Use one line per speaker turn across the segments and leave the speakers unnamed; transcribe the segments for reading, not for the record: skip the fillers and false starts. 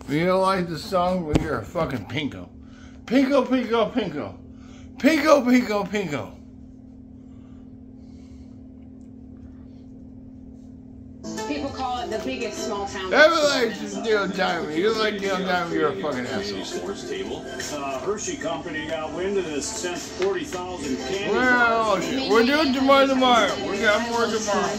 You don't like the song? Well, you're a fucking pinko. Pinko, pinko, pinko. Pinko, pinko, pinko.
People call it the biggest small town.
Everybody likes Neil Diamond. You like Neil Diamond, you're a fucking asshole.
Sports table. Hershey Company got wind of this, sent 40,000 candy
Well,
bars.
shit. We're doing tomorrow. We got more tomorrow.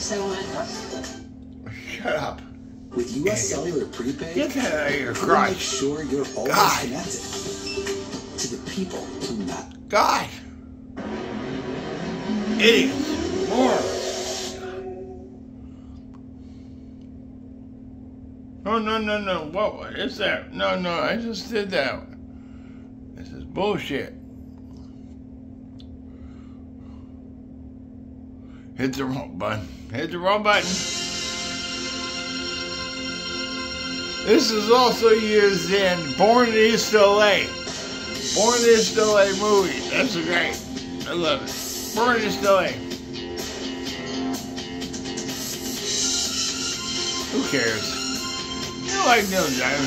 Shut up.
With U.S. Cellular Prepaid,
Get that out of your
we'll make
crotch.
sure you're always
God.
connected to the people who matter.
God. Idiots. Morons. No. What is that? No, I just did that. This is bullshit. Hit the wrong button. Hit the wrong button. This is also used in Born in East LA. Born in East LA movie. That's great. I love it. Born in East LA. Who cares? You like Neil Diamond.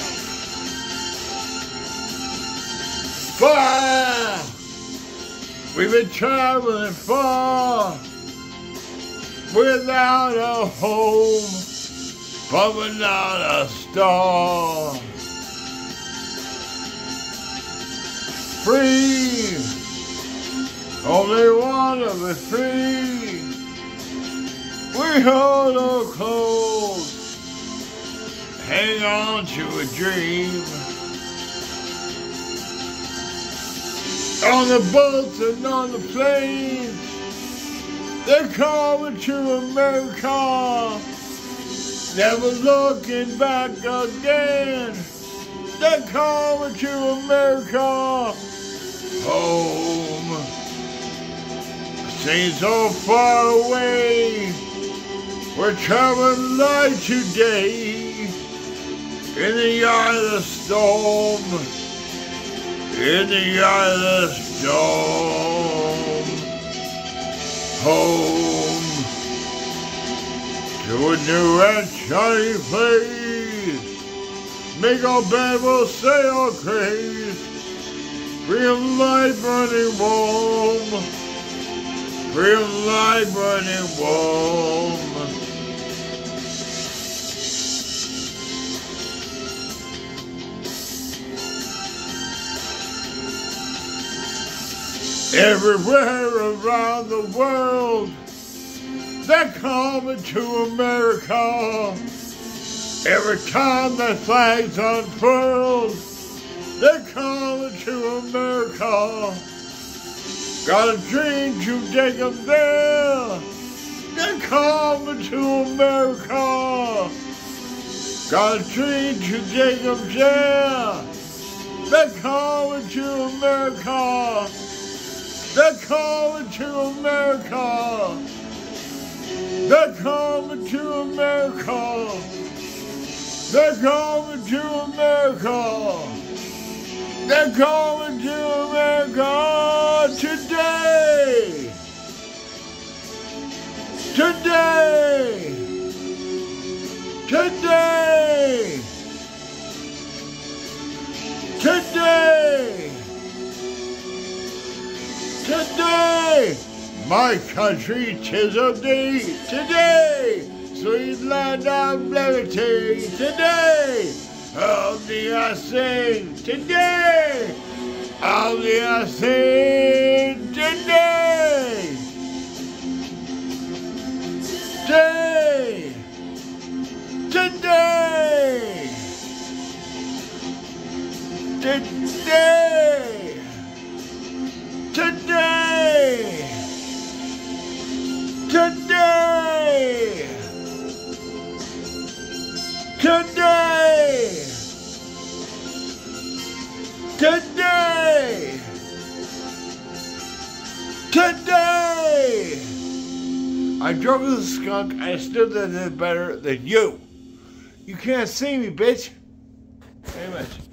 Far! We've been traveling far without a home, but without a star. Free, only one of us free. We hold our clothes. Hang on to a dream. On the boats and on the planes, they're coming to America. Never looking back again. They're coming to America. Home seems so far away. We're traveling light today. In the eye of the storm, in the eye of the storm, home to a new and shiny place. Make our band will say our grace. Bring light burning warm, bring light burning warm. Everywhere around the world, they're coming to America. Every time that flag's unfurled, they're coming to America. Got a dream to take them there. They're coming to America. Got a dream to take them there. They're coming to America. They're coming to America. They're coming to America. They're coming to America. They're coming to America today. Today. Today. Today. Today, my country, 'tis of thee. Today, sweet land of liberty. Today, only I sing. Today, only I sing. Today, today, today, today. Today! Today! Today! Today! Today! I drove with a skunk. I still did it better than you. You can't see me, bitch. Very much.